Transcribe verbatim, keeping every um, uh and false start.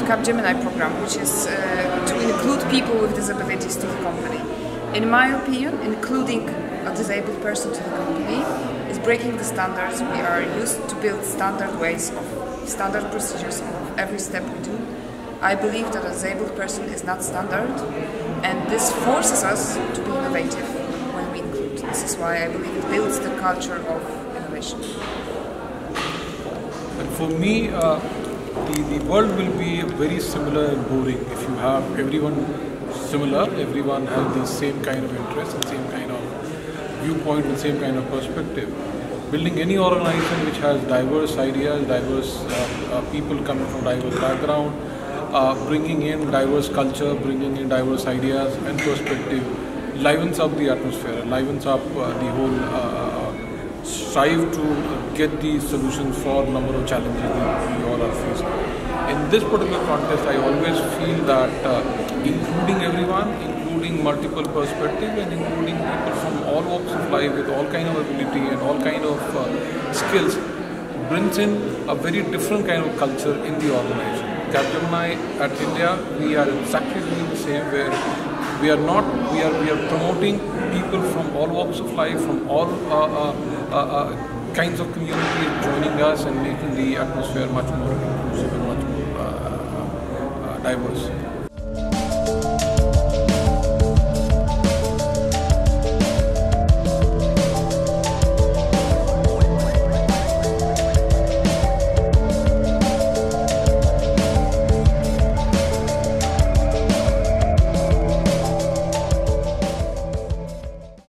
Capgemini program, which is uh, to include people with disabilities to the company. In my opinion, including a disabled person to the company is breaking the standards. We are used to build standard ways of standard procedures of every step we do. I believe that a disabled person is not standard, and this forces us to be innovative when we include. This is why I believe it builds the culture of innovation. And for me, uh, the, the world will be very similar and boring if you have everyone similar, everyone has the same kind of interest and same kind of viewpoint and same kind of perspective. Building any organization which has diverse ideas, diverse uh, uh, people coming from diverse background, uh, bringing in diverse culture, bringing in diverse ideas and perspective, livens up the atmosphere, livens up uh, the whole uh, strive to get the solutions for a number of challenges that we all are facing. In this particular context, I always feel that uh, including everyone, including multiple perspectives and including people from all walks of life with all kind of ability and all kind of uh, skills brings in a very different kind of culture in the organization. Capgemini at India, we are exactly doing the same, where we are not, we are we are promoting people from all walks of life, from all uh, uh, uh, uh, kinds of communities joining us and making the atmosphere much more inclusive and much more uh, uh, diverse.